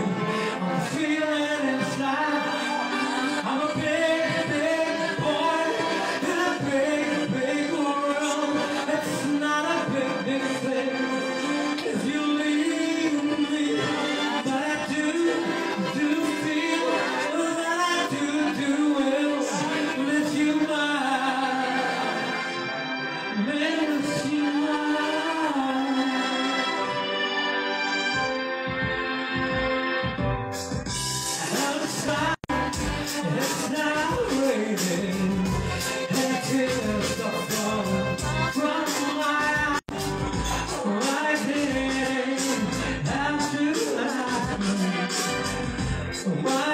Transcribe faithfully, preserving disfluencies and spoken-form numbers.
I'm feeling inside. I'm a big, big boy in a big, big world. It's not a big, big thing if you leave me, but I do, do feel that I do, do will lift you up, lift you up. Outside, it's not raining, and tears are falling from my eyes, rising after night.